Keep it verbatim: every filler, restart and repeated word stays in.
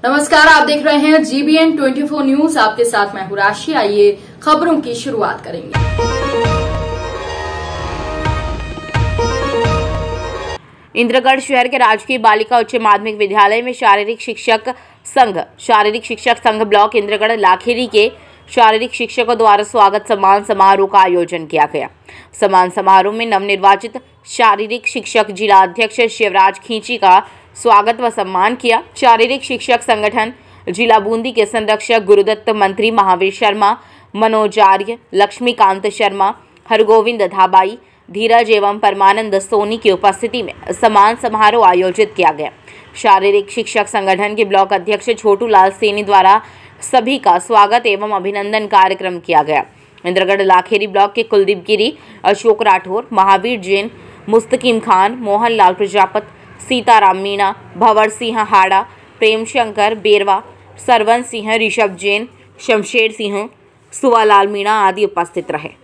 नमस्कार, आप देख रहे हैं जीबीएन चौबीस न्यूज। आपके साथ मैं हूं राशि। आइए खबरों की शुरुआत करेंगे। इंद्रगढ़ शहर के राजकीय बालिका उच्च माध्यमिक विद्यालय में शारीरिक शिक्षक संघ शारीरिक शिक्षक संघ ब्लॉक इंद्रगढ़ लाखेरी के शारीरिक शिक्षकों द्वारा स्वागत सम्मान समारोह का आयोजन किया गया। सम्मान समारोह में नवनिर्वाचित शारीरिक शिक्षक जिला अध्यक्ष शिवराज खींची का स्वागत व सम्मान किया। शारीरिक शिक्षक संगठन जिला बूंदी के संरक्षक गुरुदत्त मंत्री महावीर शर्मा, मनोज आर्य, लक्ष्मीकांत शर्मा, हरगोविंद धाबाई, धीरज एवं परमानंद सोनी की उपस्थिति में सम्मान समारोह आयोजित किया गया। शारीरिक शिक्षक संगठन के ब्लॉक अध्यक्ष छोटू लाल सेनी द्वारा सभी का स्वागत एवं अभिनंदन कार्यक्रम किया गया। इंद्रगढ़ लाखेरी ब्लॉक के कुलदीप गिरी, अशोक राठौर, महावीर जैन, मुस्तकीम खान, मोहन लाल प्रजापत, सीताराम मीणा, भंवर सिंह हाड़ा, प्रेम शंकर बेरवा, सरवन सिंह, ऋषभ जैन, शमशेर सिंह, सुवालाल मीणा आदि उपस्थित रहे।